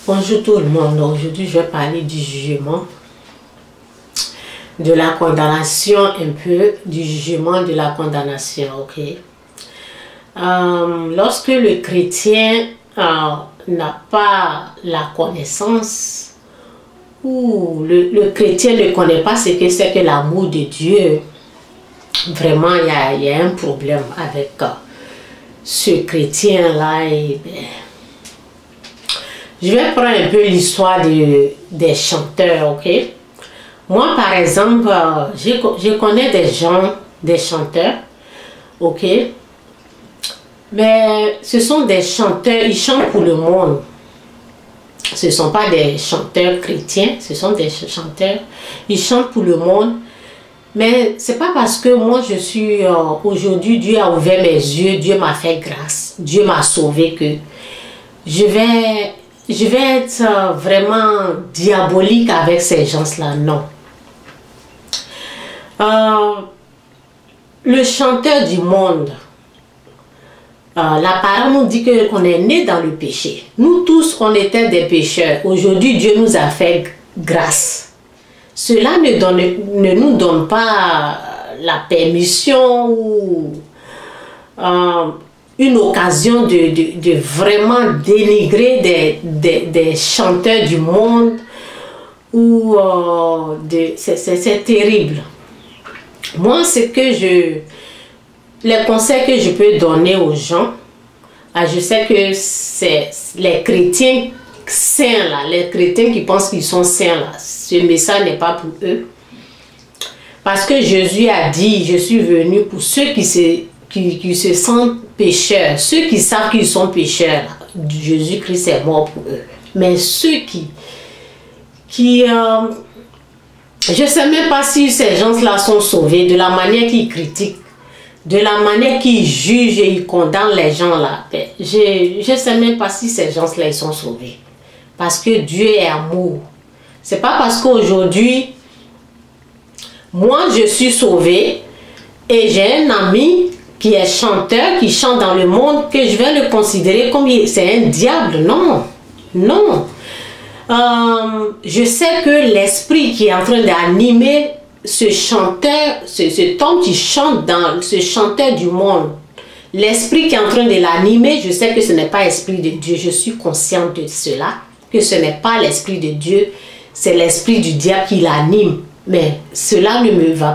Bonjour tout le monde. Aujourd'hui, je vais parler du jugement, de la condamnation, un peu du jugement de la condamnation, ok? Lorsque le chrétien n'a pas la connaissance, ou le chrétien ne connaît pas ce que c'est que l'amour de Dieu, vraiment il y a un problème avec ce chrétien-là. Je vais prendre un peu l'histoire des chanteurs, ok? Moi, par exemple, je connais des gens, des chanteurs, ok? Mais ce sont des chanteurs, ils chantent pour le monde. Ce ne sont pas des chanteurs chrétiens, ce sont des chanteurs, ils chantent pour le monde. Mais c'est pas parce que moi je suis, aujourd'hui Dieu a ouvert mes yeux, Dieu m'a fait grâce, Dieu m'a sauvé que je vais être vraiment diabolique avec ces gens-là, non. Le chanteur du monde, la parole nous dit qu'on est né dans le péché. Nous tous, on était des pécheurs. Aujourd'hui, Dieu nous a fait grâce. Cela ne nous donne pas la permission ou une occasion de vraiment dénigrer des chanteurs du monde. C'est terrible. Moi, les conseils que je peux donner aux gens, je sais que c'est les chrétiens saints là, les chrétiens qui pensent qu'ils sont saints là, ce message n'est pas pour eux. Parce que Jésus a dit, je suis venu pour ceux qui se sentent pécheurs, ceux qui savent qu'ils sont pécheurs. Jésus-Christ est mort pour eux. Mais ceux je ne sais même pas si ces gens-là sont sauvés, de la manière qu'ils critiquent, de la manière qu'ils jugent et ils condamnent les gens là. Je ne sais même pas si ces gens-là ils sont sauvés. Parce que Dieu est amour. C'est pas parce qu'aujourd'hui, moi je suis sauvée et j'ai un ami qui est chanteur, qui chante dans le monde, que je vais le considérer comme c'est un diable. Non, non. Je sais que l'esprit qui est en train d'animer ce chanteur, cet homme qui chante dans ce chanteur du monde, l'esprit qui est en train de l'animer, je sais que ce n'est pas l'esprit de Dieu. Je suis consciente de cela, que ce n'est pas l'esprit de Dieu, c'est l'esprit du diable qui l'anime. Mais cela ne va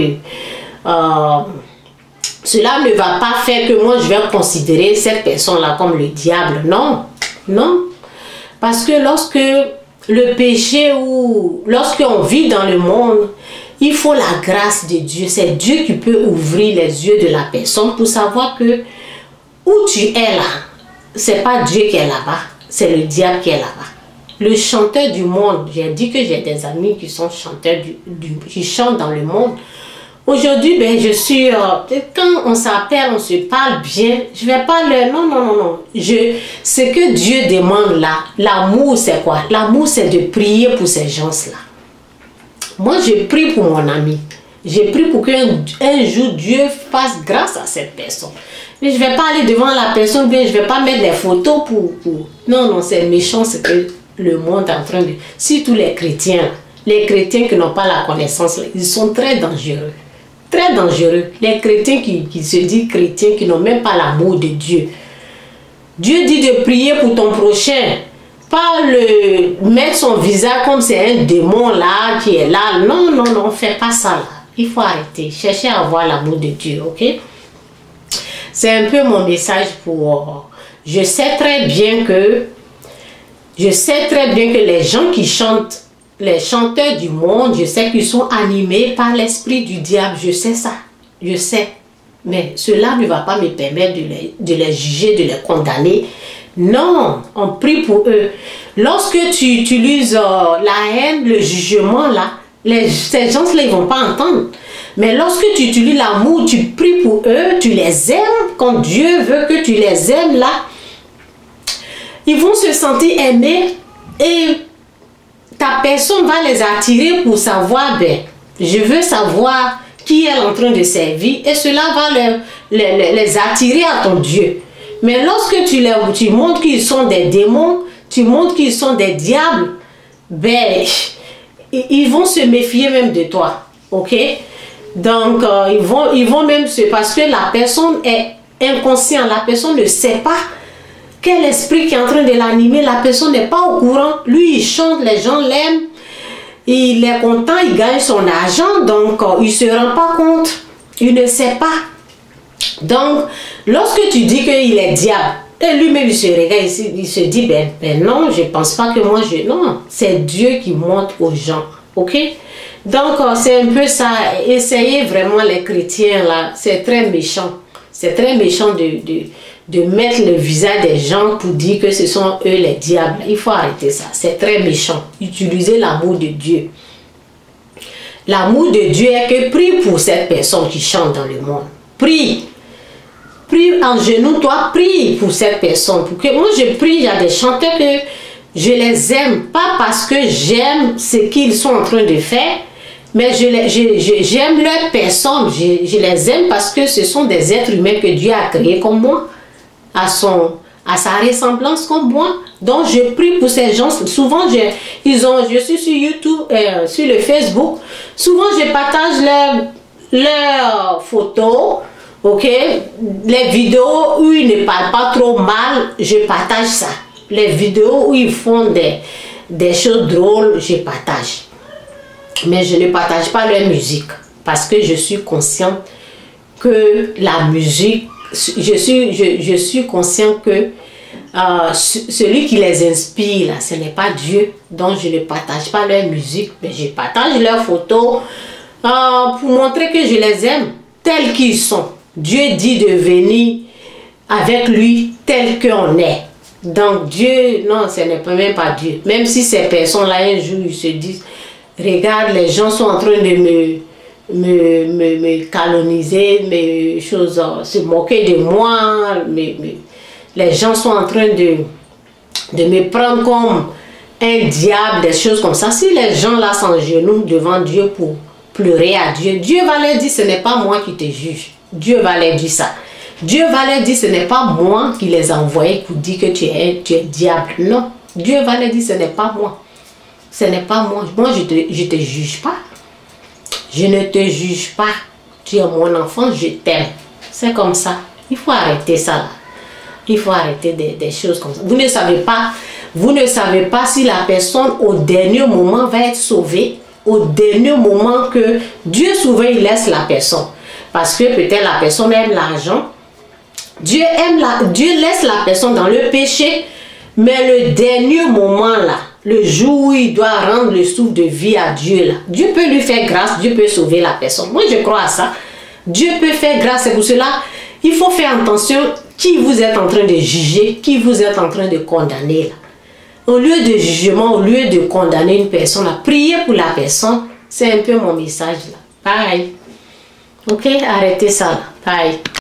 pas faire que moi je vais considérer cette personne-là comme le diable. Non, non. Parce que lorsque le péché ou lorsqu'on vit dans le monde, il faut la grâce de Dieu. C'est Dieu qui peut ouvrir les yeux de la personne pour savoir que où tu es là, c'est pas Dieu qui est là-bas, c'est le diable qui est là-bas. Le chanteur du monde, j'ai dit que j'ai des amis qui sont chanteurs qui chantent dans le monde. Aujourd'hui, ben, je suis, quand on s'appelle, on se parle bien, je vais pas le... Non, non, non, non. Ce que Dieu demande là, l'amour c'est quoi? L'amour c'est de prier pour ces gens-là. Moi, je prie pour mon ami. Je prie pour qu'un jour Dieu fasse grâce à cette personne. Mais je vais pas aller devant la personne, bien, je vais pas mettre des photos pour... Non, non, c'est méchant ce que le monde est en train de... Surtout les chrétiens qui n'ont pas la connaissance, ils sont très dangereux. Très dangereux. Les chrétiens qui se disent chrétiens, qui n'ont même pas l'amour de Dieu. Dieu dit de prier pour ton prochain. Pas mettre son visage comme c'est un démon là, qui est là. Non, non, non, fais pas ça là. Il faut arrêter. Chercher à avoir l'amour de Dieu, ok? C'est un peu mon message pour... Je sais très bien que les gens qui chantent, les chanteurs du monde, je sais qu'ils sont animés par l'esprit du diable. Je sais ça. Je sais. Mais cela ne va pas me permettre de les juger, de les condamner. Non, on prie pour eux. Lorsque tu utilises la haine, le jugement, là, ces gens-là, ils ne vont pas entendre. Mais lorsque tu utilises l'amour, tu pries pour eux, tu les aimes, quand Dieu veut que tu les aimes, là, ils vont se sentir aimés et ta personne va les attirer pour savoir, ben, je veux savoir qui est en train de servir et cela va les attirer à ton Dieu. Mais lorsque tu montres qu'ils sont des démons, tu montres qu'ils sont des diables, ben, ils vont se méfier même de toi. Ok? Donc, ils vont même se... Parce que la personne est inconsciente, la personne ne sait pas quel esprit qui est en train de l'animer, la personne n'est pas au courant. Lui, il chante, les gens l'aiment, il est content, il gagne son argent, donc il ne se rend pas compte, il ne sait pas. Donc, lorsque tu dis qu'il est diable, et lui-même il se regarde, il se dit, ben non, je ne pense pas que moi je... Non, c'est Dieu qui montre aux gens, ok? Donc, c'est un peu ça, essayez vraiment les chrétiens là, c'est très méchant. C'est très méchant de mettre le visage des gens pour dire que ce sont eux les diables. Il faut arrêter ça. C'est très méchant. Utilisez l'amour de Dieu. L'amour de Dieu est que prie pour cette personne qui chante dans le monde. Prie. Prie en genoux, toi, prie pour cette personne. Pour que, moi, je prie, il y a des chanteurs que je les aime. Pas parce que j'aime ce qu'ils sont en train de faire, mais j'aime leur personne, je les aime parce que ce sont des êtres humains que Dieu a créés comme moi, à sa ressemblance comme moi. Donc je prie pour ces gens. Souvent, je suis sur YouTube, sur le Facebook. Souvent, je partage leurs photos, ok? Les vidéos où ils ne parlent pas trop mal, je partage ça. Les vidéos où ils font des choses drôles, je partage. Mais je ne partage pas leur musique parce que je suis consciente que la musique, je suis consciente que celui qui les inspire, là, ce n'est pas Dieu. Donc je ne partage pas leur musique, mais je partage leurs photos pour montrer que je les aime tels qu'ils sont. Dieu dit de venir avec lui tel qu'on est. Donc Dieu, non, ce n'est même pas Dieu. Même si ces personnes-là, un jour, ils se disent... Regarde, les gens sont en train de me calomnier, se moquer de moi. Les gens sont en train de me prendre comme un diable, des choses comme ça. Si les gens là s'agenouillent devant Dieu pour pleurer à Dieu, Dieu va leur dire, ce n'est pas moi qui te juge. Dieu va leur dire ça. Dieu va leur dire, ce n'est pas moi qui les a envoyés pour dire que tu es diable. Non, Dieu va leur dire, ce n'est pas moi. Ce n'est pas moi. Moi, je te juge pas. Je ne te juge pas. Tu es mon enfant, je t'aime. C'est comme ça. Il faut arrêter ça. Là. Il faut arrêter des choses comme ça. Vous ne savez pas si la personne, au dernier moment, va être sauvée. Au dernier moment que Dieu souvent, il laisse la personne. Parce que peut-être la personne aime l'argent. Dieu laisse la personne dans le péché. Mais le dernier moment, là, le jour où il doit rendre le souffle de vie à Dieu, là, Dieu peut lui faire grâce, Dieu peut sauver la personne. Moi, je crois à ça. Dieu peut faire grâce. C'est pour cela, il faut faire attention qui vous êtes en train de juger, qui vous êtes en train de condamner. Là. Au lieu de jugement, au lieu de condamner une personne, là, priez pour la personne. C'est un peu mon message. Là. Bye. Ok, arrêtez ça. Là. Bye.